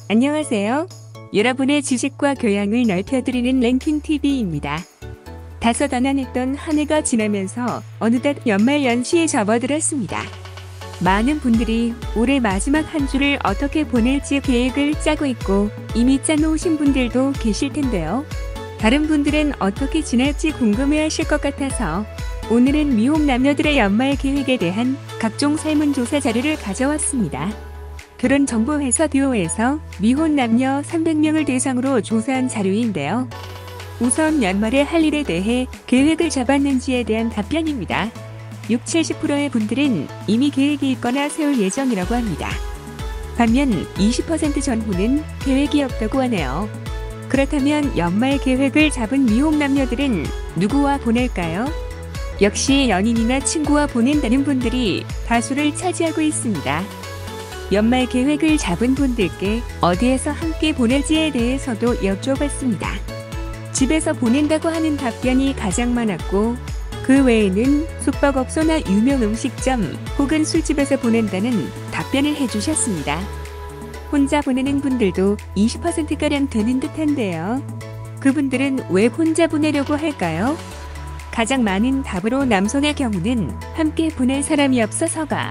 안녕하세요. 여러분의 지식과 교양을 넓혀드리는 랭킹TV입니다. 다소다난했던 한 해가 지나면서 어느덧 연말 연시에 접어들었습니다. 많은 분들이 올해 마지막 한 주를 어떻게 보낼지 계획을 짜고 있고 이미 짜놓으신 분들도 계실 텐데요. 다른 분들은 어떻게 지낼지 궁금해하실 것 같아서 오늘은 미혼 남녀들의 연말 계획에 대한 각종 설문조사 자료를 가져왔습니다. 결혼정보회사 듀오에서 미혼 남녀 300명을 대상으로 조사한 자료인데요. 우선 연말에 할 일에 대해 계획을 잡았는지에 대한 답변입니다. 60-70%의 분들은 이미 계획이 있거나 세울 예정이라고 합니다. 반면 20% 전후는 계획이 없다고 하네요. 그렇다면 연말 계획을 잡은 미혼 남녀들은 누구와 보낼까요? 역시 연인이나 친구와 보낸다는 분들이 다수를 차지하고 있습니다. 연말 계획을 잡은 분들께 어디에서 함께 보낼지에 대해서도 여쭤봤습니다. 집에서 보낸다고 하는 답변이 가장 많았고 그 외에는 숙박업소나 유명 음식점 혹은 술집에서 보낸다는 답변을 해주셨습니다. 혼자 보내는 분들도 20%가량 되는 듯한데요. 그분들은 왜 혼자 보내려고 할까요? 가장 많은 답으로 남성의 경우는 함께 보낼 사람이 없어서가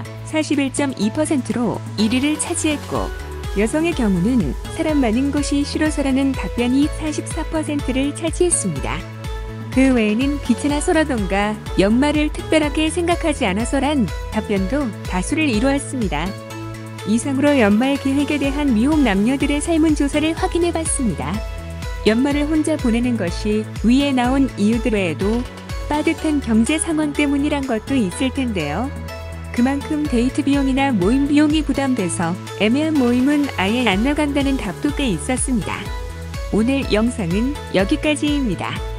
41.2%로 1위를 차지했고 여성의 경우는 사람 많은 곳이 싫어서라는 답변이 44%를 차지했습니다. 그 외에는 귀찮아서라던가 연말을 특별하게 생각하지 않아서란 답변도 다수를 이루었습니다. 이상으로 연말 계획에 대한 미혼 남녀들의 설문조사를 확인해봤습니다. 연말을 혼자 보내는 것이 위에 나온 이유들 외에도 빠듯한 경제 상황 때문이란 것도 있을 텐데요. 그만큼 데이트 비용이나 모임 비용이 부담돼서 애매한 모임은 아예 안 나간다는 답도 꽤 있었습니다. 오늘 영상은 여기까지입니다.